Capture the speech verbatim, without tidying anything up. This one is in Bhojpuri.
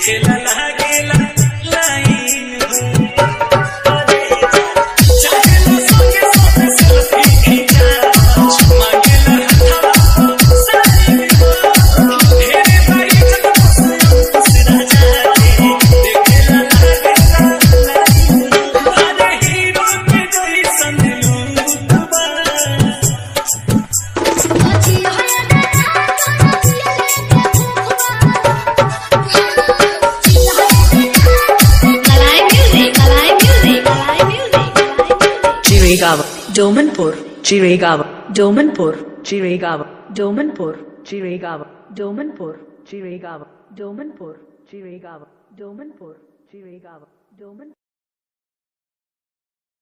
देखेला लागेला लाइन चाहेला संगे साथ सेल्फी खींचा मांगेला हथवा साइन ढेरे भाई जब खुश राजा के देखेला लागेला लाइन अरे हीरो के जैसन लूटबा Chirigava, Domanpur, Chirigava, Domanpur, Chirigava, Domanpur, Chirigava, Domanpur, Chirigava, Domanpur, Chirigava, Domanpur, Chirigava, Domanpur.